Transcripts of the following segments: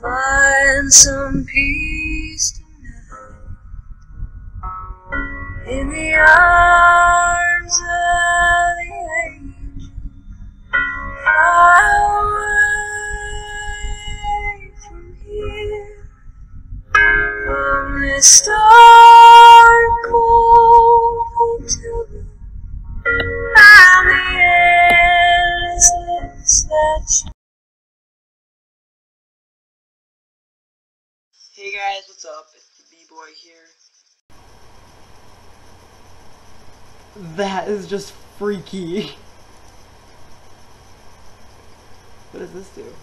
Find some peace tonight in the arms of the angel. Far away from here, from this dark cold hotel room, and the endlessness that you. Hey guys, what's up? It's the B-Boy here. That is just freaky. What does this do?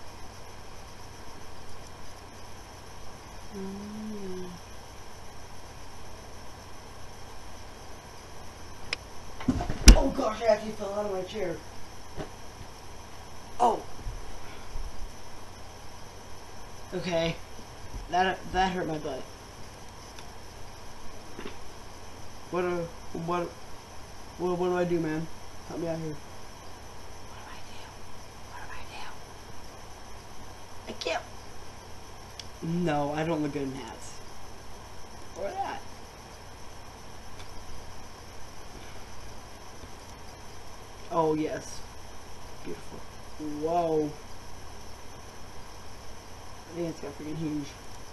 Oh gosh, I actually fell out of my chair. Oh. Okay. That hurt my butt. What do I do, man? Help me out here. What do I can't. No, I don't look good in hats. Or that. Oh yes. Beautiful. Whoa. I think it's got freaking huge.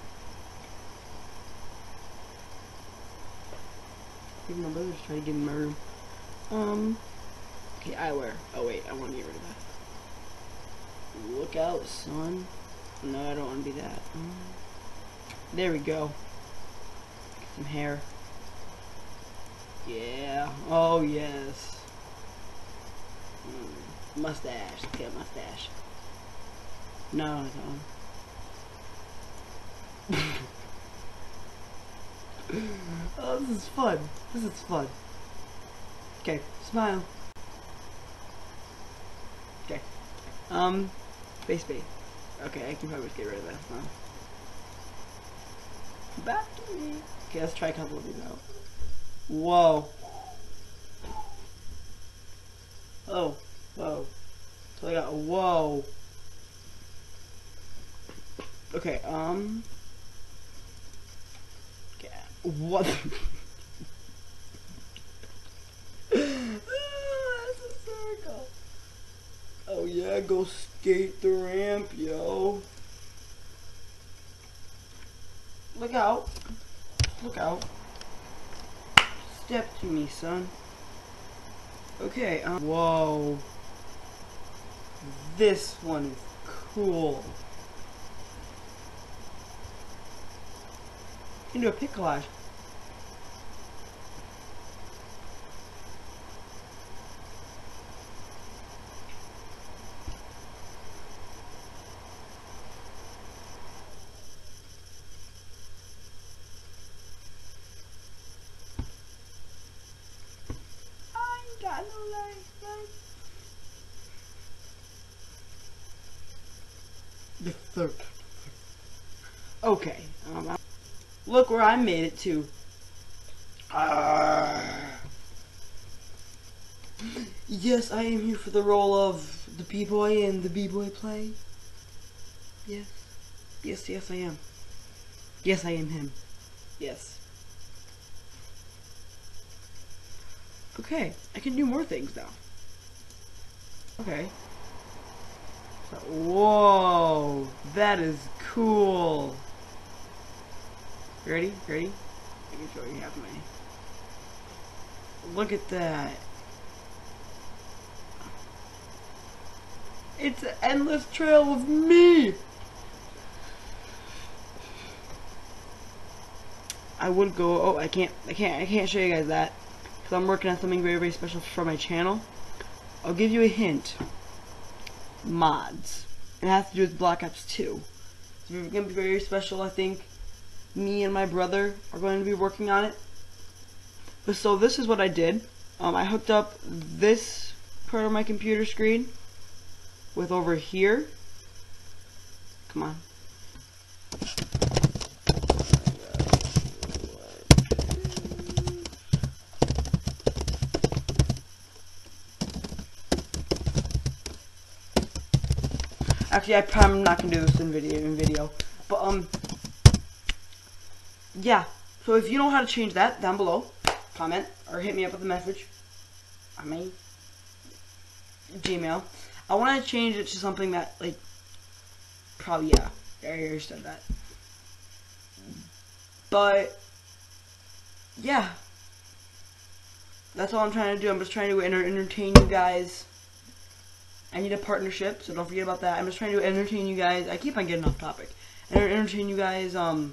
Even my brother's trying to get in my room. Okay, eyewear. Oh wait, I want to get rid of that. Look out, son. No, I don't want to be that. There we go. Get some hair. Yeah. Oh yes. Mustache. Let's get a mustache. No, no. Oh, this is fun. This is fun. Okay, smile. Okay. Face bait. Okay, I can probably just get rid of that. Huh? Back to me. Okay, let's try a couple of these out. Whoa. Oh. Whoa. So I got whoa. Okay, what? That's a circle. Oh yeah, go skate the ramp, yo. Look out. Look out. Step to me, son. Okay, whoa. This one is cool. You can do a pic collage. I ain't got no life. The third. Okay. Look where I made it to. Yes, I am here for the role of the B-Boy in the B-Boy play. Yes. Yes, yes, I am. Yes, I am him. Yes. Okay, I can do more things now. Okay. So, whoa, that is cool. Ready? Ready? I can show you half my. Look at that. It's an endless trail of me. I would go. Oh, I can't show you guys that because I'm working on something very, very special for my channel. I'll give you a hint. Mods. It has to do with Black Ops 2. It's going to be very special, I think. Me and my brother are going to be working on it. But so this is what I did. I hooked up this part of my computer screen with over here. Come on. Actually, I'm not gonna do this in video. But yeah. So if you know how to change that, down below, comment or hit me up with a message on my Gmail. I want to change it to something that, like, probably, yeah, I already said that. But yeah, that's all I'm trying to do. I'm just trying to entertain you guys. I need a partnership, so don't forget about that. I'm just trying to entertain you guys. I keep on getting off topic. Entertain you guys.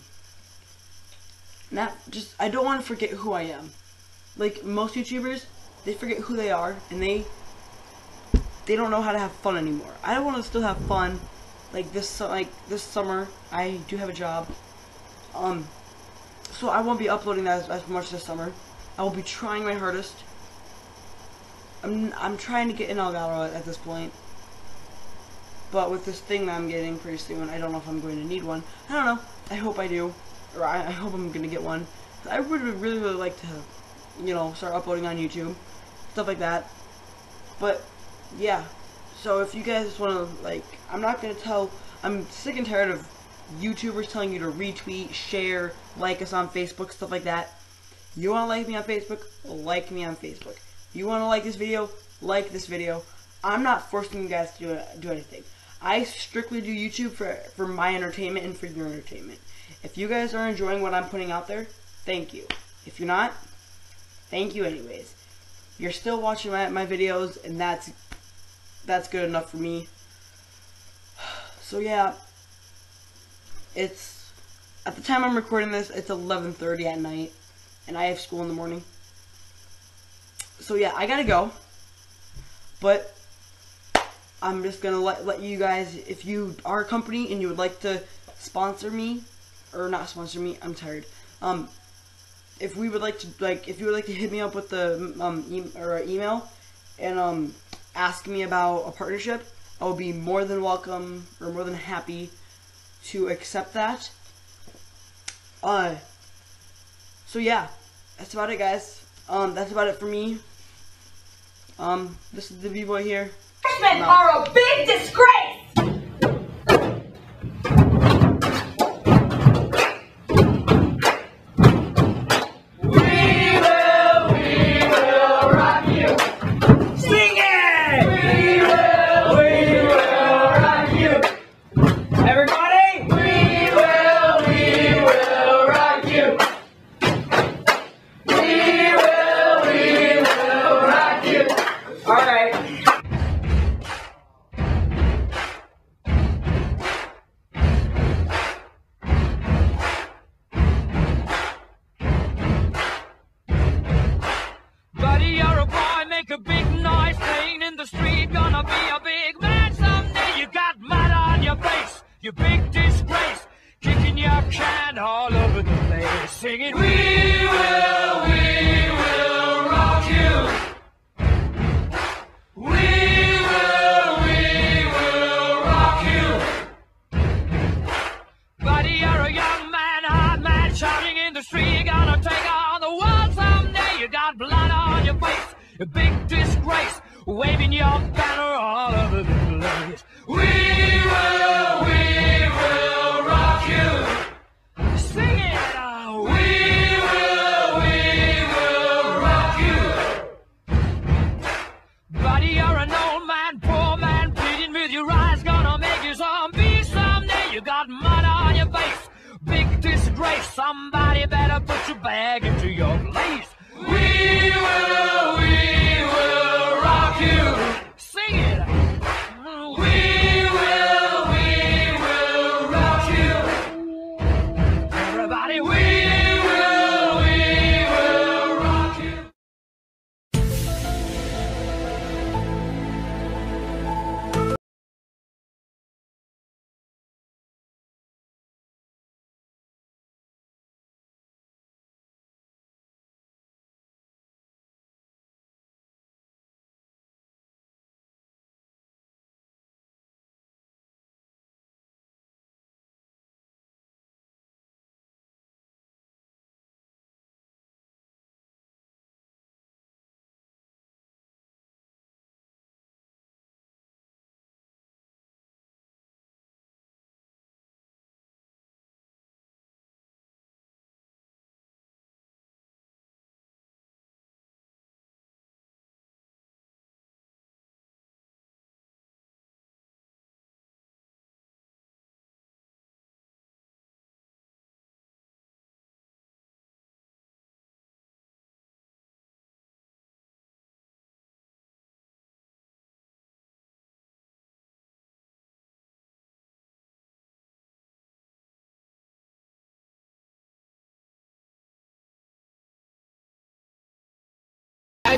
I don't want to forget who I am. Like most YouTubers, they forget who they are, and they don't know how to have fun anymore. I want to still have fun. Like this summer, I do have a job. So I won't be uploading that as much this summer. I will be trying my hardest. I'm trying to get an Elgato at this point. But with this thing that I'm getting pretty soon, I don't know if I'm going to need one. I don't know. I hope I do. Or I hope I'm going to get one. I would really like to, you know, start uploading on YouTube. Stuff like that. But, yeah. So if you guys want to, like, I'm sick and tired of YouTubers telling you to retweet, share, like us on Facebook, stuff like that. You want to like me on Facebook? Like me on Facebook. You want to like this video? Like this video. I'm not forcing you guys to do anything. I strictly do YouTube for my entertainment and for your entertainment. If you guys are enjoying what I'm putting out there, thank you. If you're not, thank you anyways. You're still watching my videos, and that's good enough for me. So yeah, it's, at the time I'm recording this, it's 11:30 at night, and I have school in the morning. So yeah, I gotta go. But I'm just gonna let you guys, if you are a company and you would like to sponsor me, or not sponsor me, I'm tired. If you would like to hit me up with the email and ask me about a partnership, I will be more than welcome or more than happy to accept that. So yeah, that's about it, guys. That's about it for me. This is the B-boy here. Freshmen are a big disgrace! A big noise playing in the street, gonna be a big man someday. You got mud on your face, you big disgrace, kicking your can all over the place, singing, we will rock you. We will rock you. Buddy, you're a young man, hard man, shouting in the street, gonna take on the world someday. You got blood on your face, a big disgrace, waving your banner all over the place. We will rock you. Sing it out. We will rock you. Buddy, you're an old man, poor man, pleading with your eyes, gonna make you zombie someday. You got mud on your face, big disgrace. Somebody better put your bag into your place. We will rock you. Sing it. We will rock you. Everybody, we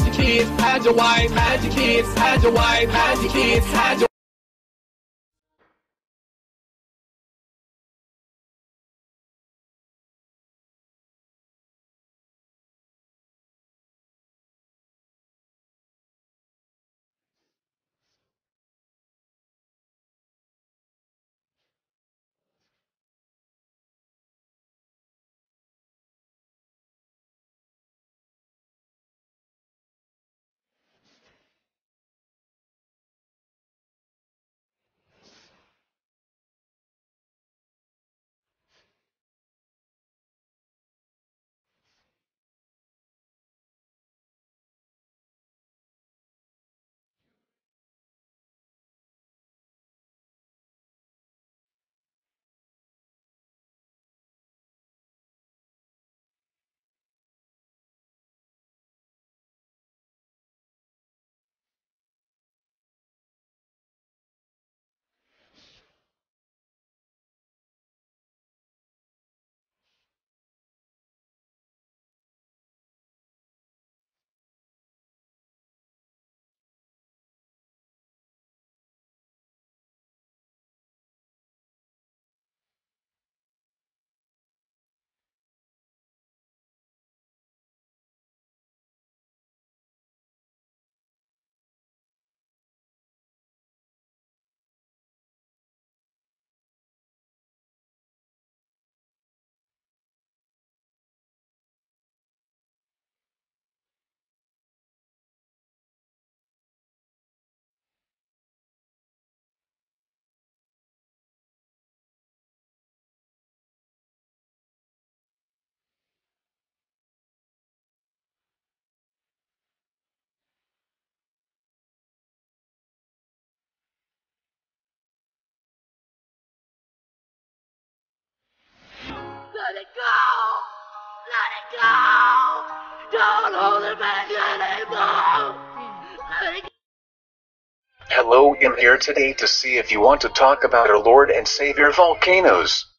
your kids, hide your wife, hide your kids, hide your wife, hide your kids, hide your Let it go! Let it go! Don't hold it back anymore! Let it go! Hello, I'm here today to see if you want to talk about our Lord and Savior volcanoes.